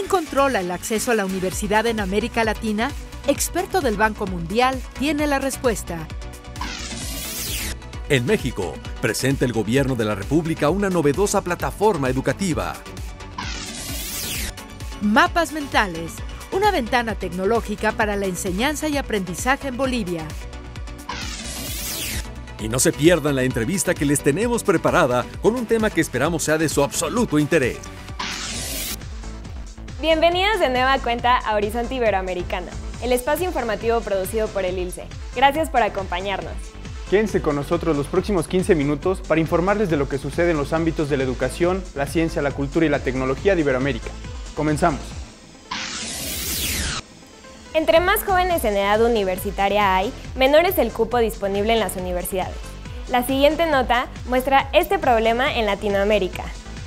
controla el acceso a la universidad en América Latina? Experto del Banco Mundial tiene la respuesta. En México, presenta el Gobierno de la República una novedosa plataforma educativa. Mapas mentales, una ventana tecnológica para la enseñanza y aprendizaje en Bolivia. Y no se pierdan la entrevista que les tenemos preparada con un tema que esperamos sea de su absoluto interés. Bienvenidos de nueva cuenta a Horizonte Iberoamericano, el espacio informativo producido por el ILCE. Gracias por acompañarnos. Quédense con nosotros los próximos 15 minutos para informarles de lo que sucede en los ámbitos de la educación, la ciencia, la cultura y la tecnología de Iberoamérica. Comenzamos. Entre más jóvenes en edad universitaria hay, menor es el cupo disponible en las universidades. La siguiente nota muestra este problema en Latinoamérica.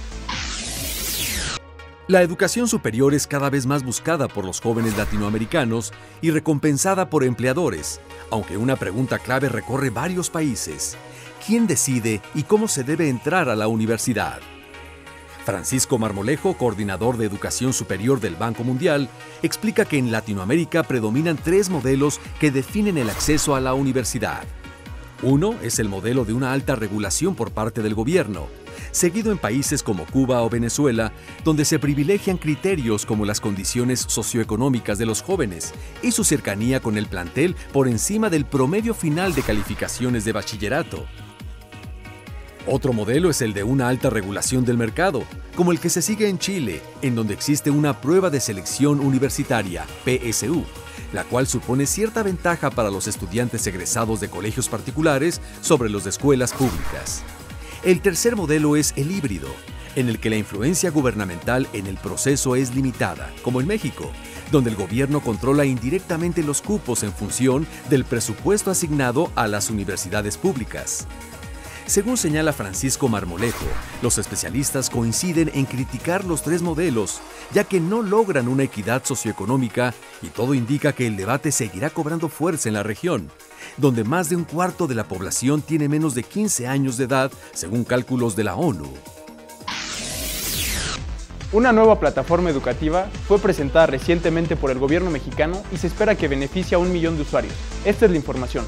La educación superior es cada vez más buscada por los jóvenes latinoamericanos y recompensada por empleadores, aunque una pregunta clave recorre varios países. ¿Quién decide y cómo se debe entrar a la universidad? Francisco Marmolejo, coordinador de Educación Superior del Banco Mundial, explica que en Latinoamérica predominan 3 modelos que definen el acceso a la universidad. Uno es el modelo de una alta regulación por parte del gobierno, seguido en países como Cuba o Venezuela, donde se privilegian criterios como las condiciones socioeconómicas de los jóvenes y su cercanía con el plantel por encima del promedio final de calificaciones de bachillerato. Otro modelo es el de una alta regulación del mercado, como el que se sigue en Chile, en donde existe una prueba de selección universitaria, PSU, la cual supone cierta ventaja para los estudiantes egresados de colegios particulares sobre los de escuelas públicas. El tercer modelo es el híbrido, en el que la influencia gubernamental en el proceso es limitada, como en México, donde el gobierno controla indirectamente los cupos en función del presupuesto asignado a las universidades públicas. Según señala Francisco Marmolejo, los especialistas coinciden en criticar los 3 modelos, ya que no logran una equidad socioeconómica y todo indica que el debate seguirá cobrando fuerza en la región, donde más de un cuarto de la población tiene menos de 15 años de edad, según cálculos de la ONU. Una nueva plataforma educativa fue presentada recientemente por el gobierno mexicano y se espera que beneficie a 1 millón de usuarios. Esta es la información.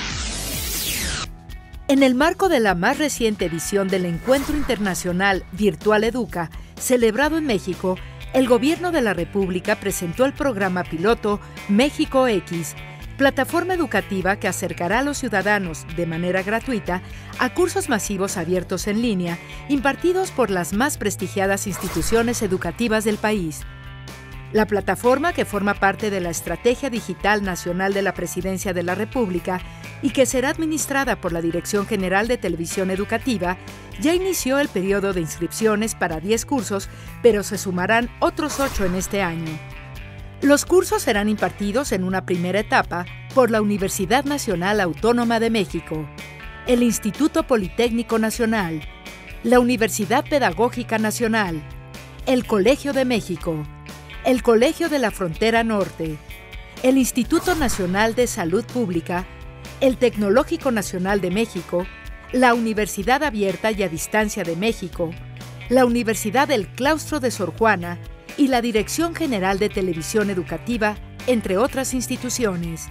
En el marco de la más reciente edición del Encuentro Internacional Virtual Educa, celebrado en México, el Gobierno de la República presentó el programa piloto México X, plataforma educativa que acercará a los ciudadanos de manera gratuita a cursos masivos abiertos en línea impartidos por las más prestigiadas instituciones educativas del país. La plataforma, que forma parte de la Estrategia Digital Nacional de la Presidencia de la República y que será administrada por la Dirección General de Televisión Educativa, ya inició el periodo de inscripciones para 10 cursos, pero se sumarán otros 8 en este año. Los cursos serán impartidos en una primera etapa por la Universidad Nacional Autónoma de México, el Instituto Politécnico Nacional, la Universidad Pedagógica Nacional, el Colegio de México, el Colegio de la Frontera Norte, el Instituto Nacional de Salud Pública, el Tecnológico Nacional de México, la Universidad Abierta y a Distancia de México, la Universidad del Claustro de Sor Juana y la Dirección General de Televisión Educativa, entre otras instituciones.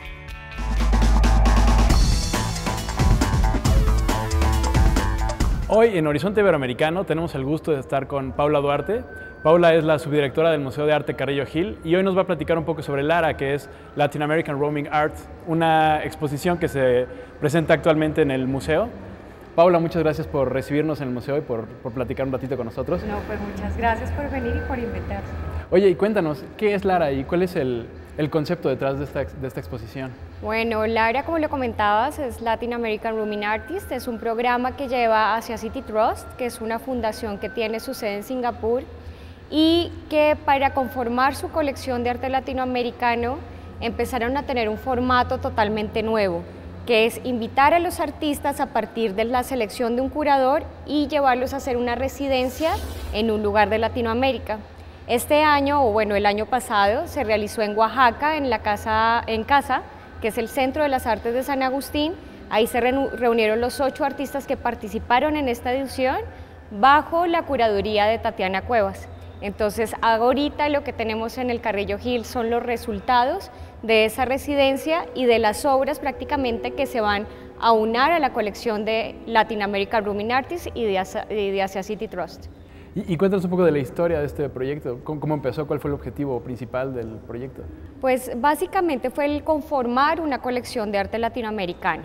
Hoy en Horizonte Iberoamericano tenemos el gusto de estar con Paula Duarte. Paula es la subdirectora del Museo de Arte Carrillo Gil y hoy nos va a platicar un poco sobre LARA, que es Latin American Roaming Art, una exposición que se presenta actualmente en el museo. Paula, muchas gracias por recibirnos en el museo y por platicar un ratito con nosotros. No, pues muchas gracias por venir y por invitarnos. Oye, y cuéntanos, ¿qué es LARA y cuál es el concepto detrás de esta exposición? Bueno, LARA, como lo comentabas, es Latin American Roaming Artist, es un programa que lleva hacia City Trust, que es una fundación que tiene su sede en Singapur y que para conformar su colección de arte latinoamericano empezaron a tener un formato totalmente nuevo, que es invitar a los artistas a partir de la selección de un curador y llevarlos a hacer una residencia en un lugar de Latinoamérica. Este año, o bueno, el año pasado, se realizó en Oaxaca, en Casa, que es el Centro de las Artes de San Agustín. Ahí se reunieron los 8 artistas que participaron en esta edición bajo la curaduría de Tatiana Cuevas. Entonces, ahorita lo que tenemos en el Carrillo Gil son los resultados de esa residencia y de las obras prácticamente que se van a unar a la colección de Latin American Rooming Artists y de Asia City Trust. Y cuéntanos un poco de la historia de este proyecto, cómo empezó, cuál fue el objetivo principal del proyecto. Pues básicamente fue el conformar una colección de arte latinoamericano.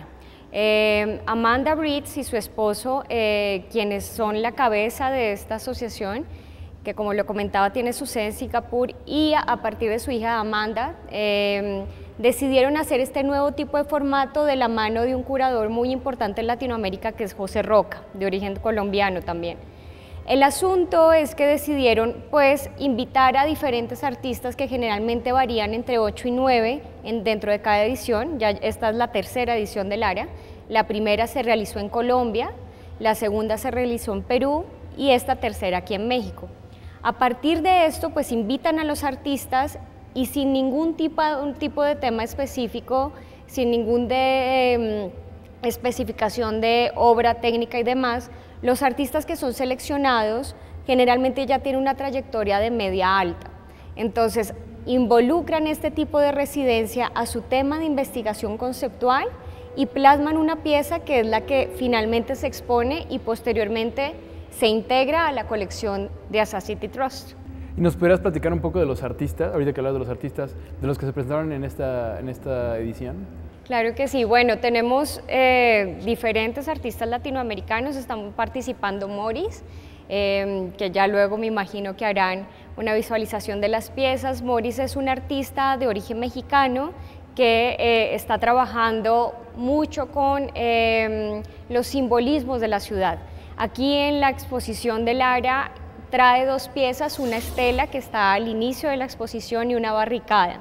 Amanda Britz y su esposo, quienes son la cabeza de esta asociación, que como lo comentaba tiene su sede en Singapur, y a partir de su hija Amanda, decidieron hacer este nuevo tipo de formato de la mano de un curador muy importante en Latinoamérica, que es José Roca, de origen colombiano también. El asunto es que decidieron pues invitar a diferentes artistas que generalmente varían entre 8 y 9 dentro de cada edición. Ya esta es la tercera edición del ARA. La primera se realizó en Colombia, la segunda se realizó en Perú y esta tercera aquí en México. A partir de esto pues invitan a los artistas y sin ningún tipo de tema específico, sin ninguna especificación de obra técnica y demás, los artistas que son seleccionados generalmente ya tienen una trayectoria de media alta. Entonces, involucran este tipo de residencia a su tema de investigación conceptual y plasman una pieza que es la que finalmente se expone y posteriormente se integra a la colección de Asia City Trust. ¿Y nos podrías platicar un poco de los artistas, ahorita que hablas de los artistas, de los que se presentaron en esta edición? Claro que sí, bueno, tenemos diferentes artistas latinoamericanos, están participando Morris, que ya luego me imagino que harán una visualización de las piezas. Morris es un artista de origen mexicano que está trabajando mucho con los simbolismos de la ciudad. Aquí en la exposición del ARA trae dos piezas, una estela que está al inicio de la exposición y una barricada.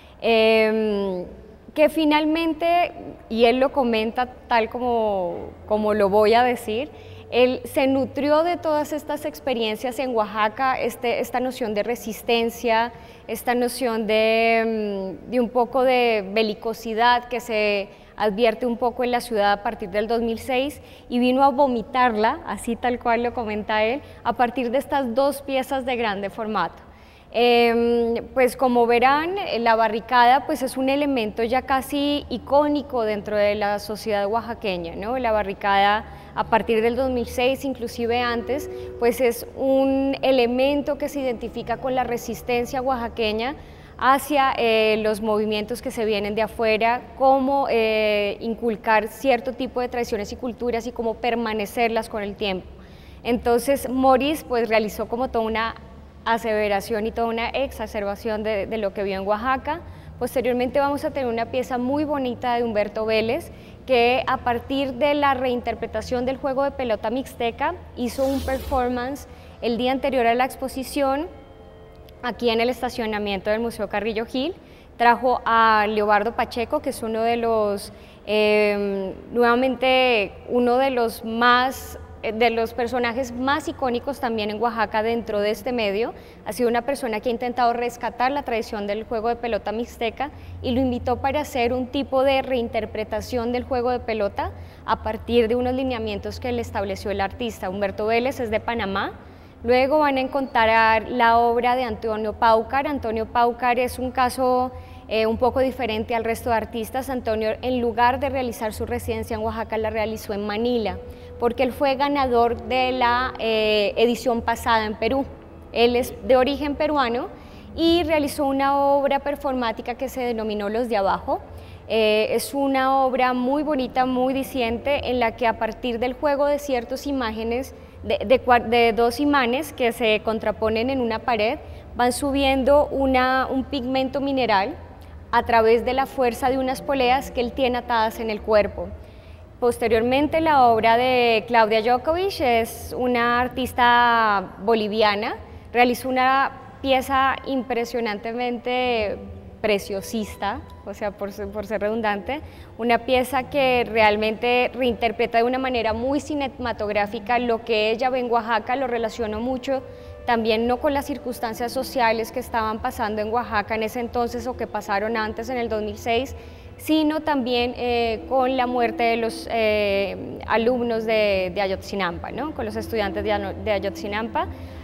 Que finalmente, y él lo comenta tal como lo voy a decir, él se nutrió de todas estas experiencias en Oaxaca, esta noción de resistencia, esta noción de un poco de belicosidad que se advierte un poco en la ciudad a partir del 2006 y vino a vomitarla, así tal cual lo comenta él, a partir de estas dos piezas de grande formato. Pues como verán, la barricada pues es un elemento ya casi icónico dentro de la sociedad oaxaqueña, ¿no? La barricada a partir del 2006, inclusive antes, pues es un elemento que se identifica con la resistencia oaxaqueña hacia los movimientos que se vienen de afuera, cómo inculcar cierto tipo de tradiciones y culturas y cómo permanecerlas con el tiempo. Entonces Morris pues realizó como toda una aseveración y toda una exacerbación de lo que vio en Oaxaca. Posteriormente vamos a tener una pieza muy bonita de Humberto Vélez, que a partir de la reinterpretación del juego de pelota mixteca hizo un performance el día anterior a la exposición aquí en el estacionamiento del Museo Carrillo Gil. Trajo a Leobardo Pacheco, que es uno de los, nuevamente, uno de los personajes más icónicos también en Oaxaca dentro de este medio. Ha sido una persona que ha intentado rescatar la tradición del juego de pelota mixteca y lo invitó para hacer un tipo de reinterpretación del juego de pelota a partir de unos lineamientos que le estableció el artista. Humberto Vélez es de Panamá. Luego van a encontrar la obra de Antonio Paucar. Antonio Paucar es un caso un poco diferente al resto de artistas. Antonio, en lugar de realizar su residencia en Oaxaca, la realizó en Manila, porque él fue ganador de la edición pasada en Perú. Él es de origen peruano y realizó una obra performática que se denominó Los de Abajo. Es una obra muy bonita, muy diciente, en la que a partir del juego de ciertas imágenes, de dos imanes que se contraponen en una pared, van subiendo un pigmento mineral a través de la fuerza de unas poleas que él tiene atadas en el cuerpo. Posteriormente, la obra de Claudia Jokovic, es una artista boliviana, realizó una pieza impresionantemente preciosista, o sea, por ser redundante, una pieza que realmente reinterpreta de una manera muy cinematográfica lo que ella ve en Oaxaca. Lo relacionó mucho también no con las circunstancias sociales que estaban pasando en Oaxaca en ese entonces o que pasaron antes en el 2006, sino también con la muerte de los alumnos de Ayotzinapa, ¿no? Con los estudiantes de Ayotzinapa.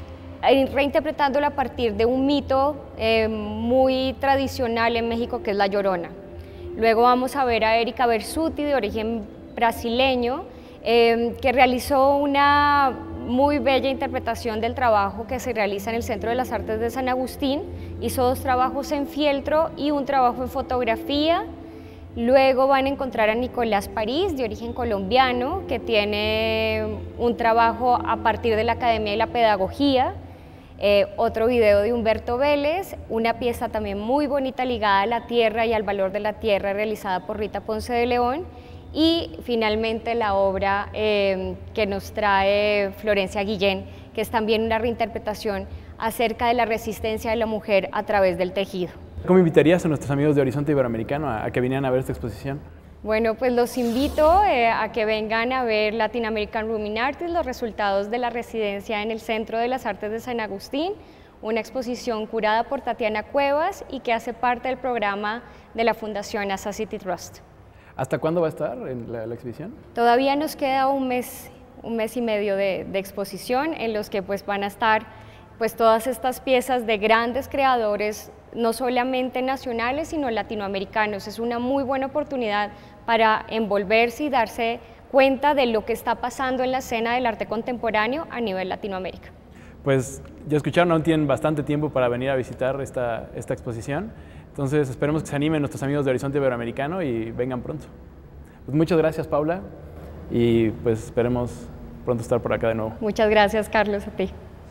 reinterpretándolo a partir de un mito muy tradicional en México, que es La Llorona. Luego vamos a ver a Erika Bersuti, de origen brasileño, que realizó una muy bella interpretación del trabajo que se realiza en el Centro de las Artes de San Agustín. Hizo 2 trabajos en fieltro y un trabajo en fotografía. Luego van a encontrar a Nicolás París, de origen colombiano, que tiene un trabajo a partir de la Academia y la Pedagogía. Otro video de Humberto Vélez, una pieza también muy bonita ligada a la tierra y al valor de la tierra, realizada por Rita Ponce de León. Y finalmente la obra que nos trae Florencia Guillén, que es también una reinterpretación acerca de la resistencia de la mujer a través del tejido. ¿Cómo invitarías a nuestros amigos de Horizonte Iberoamericano a que vinieran a ver esta exposición? Bueno, pues los invito a que vengan a ver Latin American Rooming Artists, los resultados de la residencia en el Centro de las Artes de San Agustín, una exposición curada por Tatiana Cuevas y que hace parte del programa de la Fundación Asa City Trust. ¿Hasta cuándo va a estar en la exhibición? Todavía nos queda un mes y medio de exposición, en los que pues van a estar pues todas estas piezas de grandes creadores, no solamente nacionales, sino latinoamericanos. Es una muy buena oportunidad para envolverse y darse cuenta de lo que está pasando en la escena del arte contemporáneo a nivel Latinoamérica. Pues ya escucharon, aún tienen bastante tiempo para venir a visitar esta exposición, entonces esperemos que se animen nuestros amigos de Horizonte Iberoamericano y vengan pronto. Pues muchas gracias, Paula, y pues esperemos pronto estar por acá de nuevo. Muchas gracias, Carlos, a ti.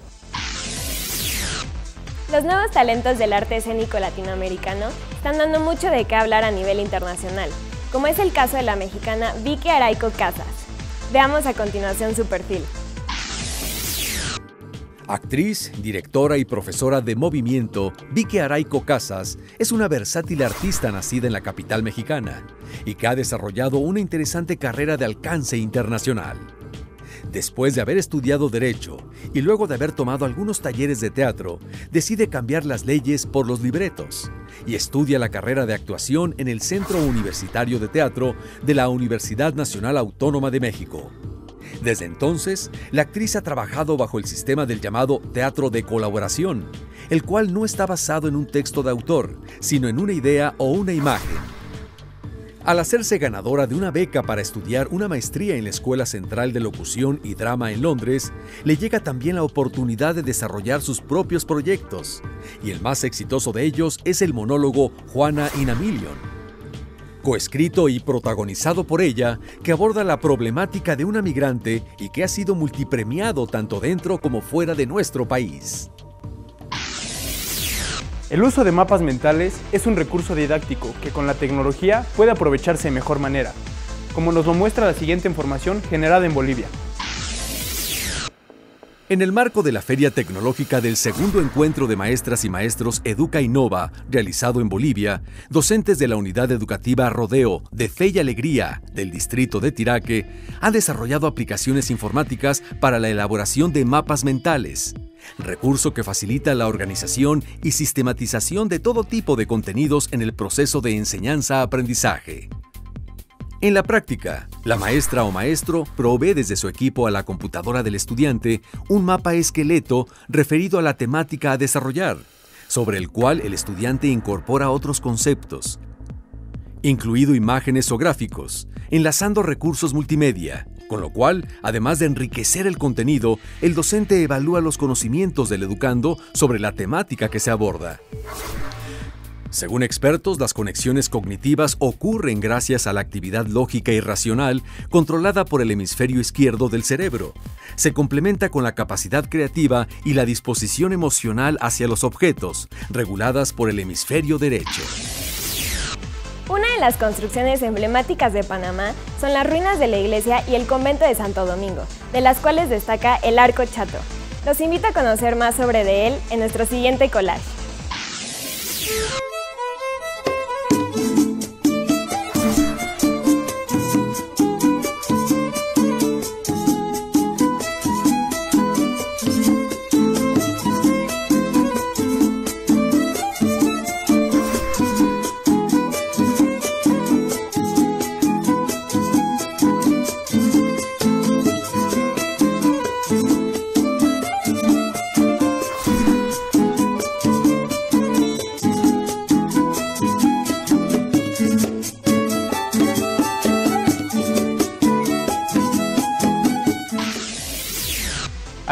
Los nuevos talentos del arte escénico latinoamericano están dando mucho de qué hablar a nivel internacional, como es el caso de la mexicana Vicky Araico Casas. Veamos a continuación su perfil. Actriz, directora y profesora de movimiento, Vicky Araico Casas es una versátil artista nacida en la capital mexicana y que ha desarrollado una interesante carrera de alcance internacional. Después de haber estudiado Derecho y luego de haber tomado algunos talleres de teatro, decide cambiar las leyes por los libretos y estudia la carrera de actuación en el Centro Universitario de Teatro de la Universidad Nacional Autónoma de México. Desde entonces, la actriz ha trabajado bajo el sistema del llamado teatro de colaboración, el cual no está basado en un texto de autor, sino en una idea o una imagen. Al hacerse ganadora de una beca para estudiar una maestría en la Escuela Central de Locución y Drama en Londres, le llega también la oportunidad de desarrollar sus propios proyectos, y el más exitoso de ellos es el monólogo Juana in a Million, coescrito y protagonizado por ella, que aborda la problemática de una migrante y que ha sido multipremiado tanto dentro como fuera de nuestro país. El uso de mapas mentales es un recurso didáctico que con la tecnología puede aprovecharse de mejor manera, como nos lo muestra la siguiente información generada en Bolivia. En el marco de la Feria Tecnológica del segundo encuentro de maestras y maestros Educa Innova, realizado en Bolivia, docentes de la Unidad Educativa Rodeo de Fe y Alegría del distrito de Tiraque han desarrollado aplicaciones informáticas para la elaboración de mapas mentales, recurso que facilita la organización y sistematización de todo tipo de contenidos en el proceso de enseñanza-aprendizaje. En la práctica, la maestra o maestro provee desde su equipo a la computadora del estudiante un mapa esqueleto referido a la temática a desarrollar, sobre el cual el estudiante incorpora otros conceptos, incluido imágenes o gráficos, enlazando recursos multimedia, con lo cual, además de enriquecer el contenido, el docente evalúa los conocimientos del educando sobre la temática que se aborda. Según expertos, las conexiones cognitivas ocurren gracias a la actividad lógica y racional controlada por el hemisferio izquierdo del cerebro. Se complementa con la capacidad creativa y la disposición emocional hacia los objetos, reguladas por el hemisferio derecho. Una de las construcciones emblemáticas de Panamá son las ruinas de la iglesia y el convento de Santo Domingo, de las cuales destaca el Arco Chato. Los invito a conocer más sobre de él en nuestro siguiente collage.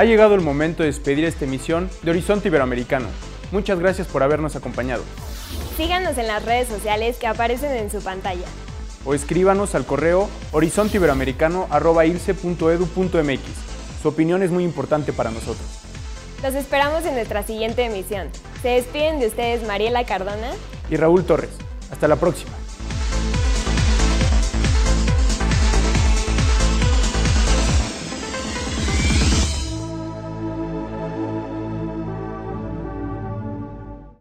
Ha llegado el momento de despedir esta emisión de Horizonte Iberoamericano. Muchas gracias por habernos acompañado. Síganos en las redes sociales que aparecen en su pantalla. O escríbanos al correo horizonteiberoamericano@ilce.edu.mx. Su opinión es muy importante para nosotros. Los esperamos en nuestra siguiente emisión. Se despiden de ustedes Mariela Cardona y Raúl Torres. Hasta la próxima.